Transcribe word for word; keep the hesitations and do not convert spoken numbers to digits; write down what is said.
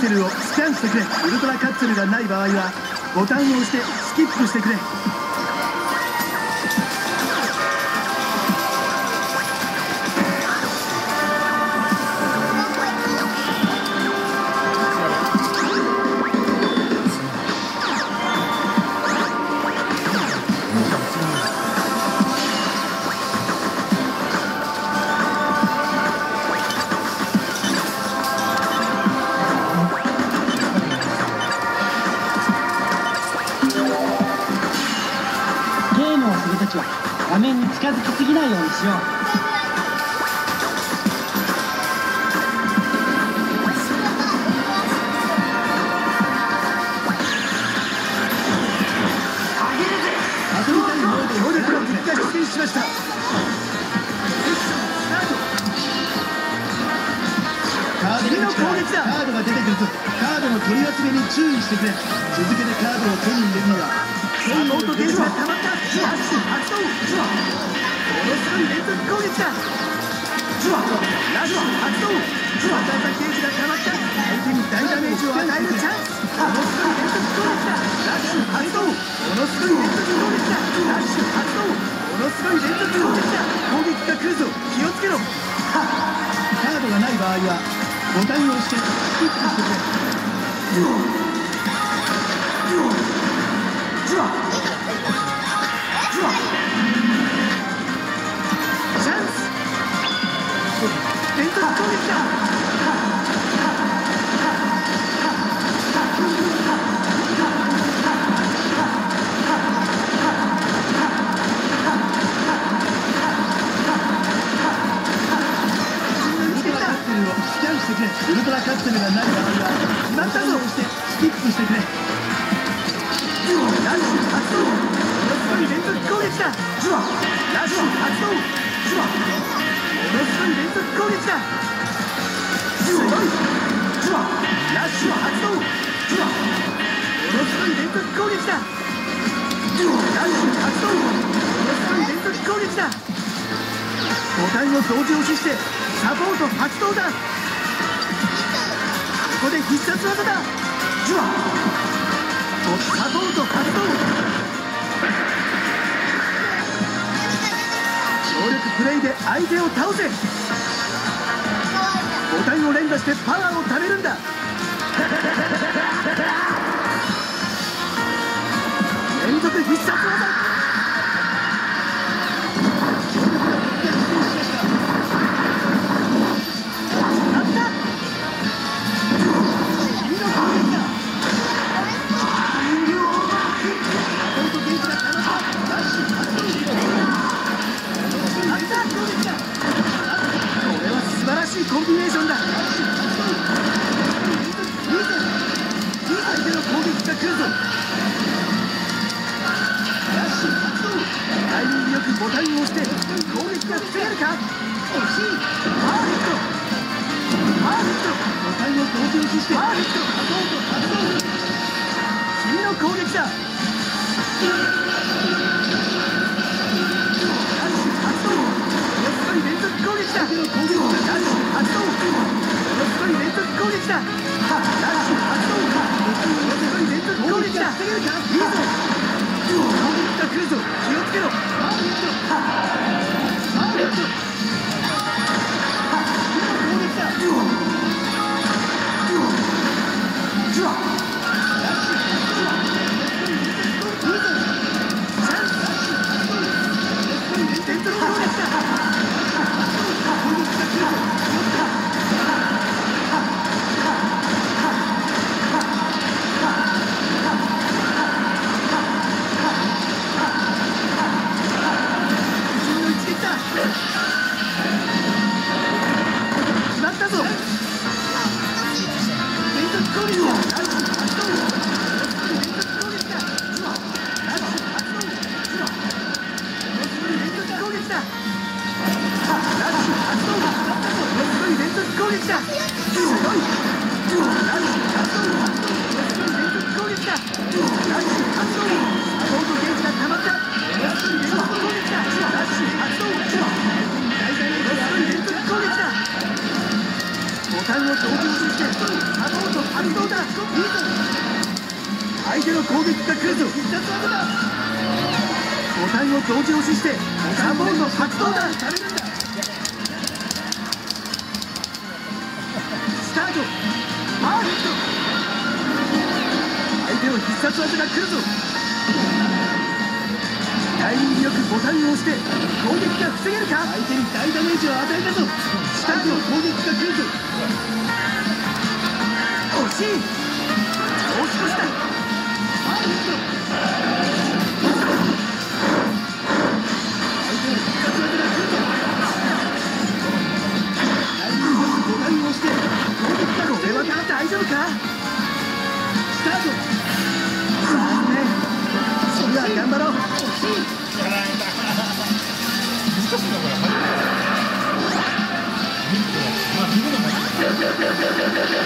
ツルをスキャンしてくれ。ウルトラカプセルがない場合はボタンを押してスキップしてくれ。 画面に近づきすぎないようにしよう。 しました。カードの攻撃だ。カードが出てくるぞ。カードの取り集めに注意してくれ。続けてカードを手に入れるにはサポートゲージが溜まった。発動。ものすごい連続攻撃だ。ラッシュ発動。またゲージが溜まった。相手に大ダメージを与えるチャンス。ものすごい連続攻撃だ。ラッシュ発動。ものすごい連続攻撃だ。ラッシュ発動。ものすごい連続攻撃だ。攻撃が来るぞ。気をつけろ。カードがない場合はボタンを押してスキップしてくれ。チャンス。連続攻撃だ。ウルトラカプセルがない場合は決まったぞ。してスキップしてくれ。ラッシュ発動。ものすごい連続攻撃だ。ラッシュ発動。ものすごい連続攻撃だ。すごい。ラッシュ発動。ものすごい連続攻撃だ。ラッシュ発動。ものすごい連続攻撃だ。ボタンを同時押ししてサポート発動だ。ここで必殺技だ。ジュワサポート発動。強力プレイで相手を倒せ。ボタンを連打してパワーを貯めるんだ。連続必殺技。コンビネーションだ。相手の攻撃が来るぞ。ラッシュ発動。タイミングよくボタンを押して攻撃が防げるか。惜しい。パーフェクト。パーフェクト。ボタンを同時押ししてパーフェクト。サポート発動。君の攻撃だ。ラッシュ発動。ものすごい連続攻撃だ。ラッシュ発動。ものすごい連続攻撃だ。ラッシュ発動。ものすごい連続攻撃だ。いいぞ。攻撃が来るぞ。気をつけろ。パーフェクト。パーフェクト。攻撃だ。ラッシュ発動。いいぞ。 攻撃が来るぞ。必殺技だ。ボタンを同時押ししてサポート発動だ。されるんだ。スタート。パーフェクト。相手の必殺技が来るぞ。タイミングよくボタンを押して攻撃が防げるか。相手に大ダメージを与えたぞ。スタート。攻撃が来るぞ。惜しい。押し越した。パーフェクト。相手の必殺技が来るぞ。タイミングよくボタンを押して攻撃が防げるか。大丈夫か。スタート。残念。次は頑張ろう。惜しい。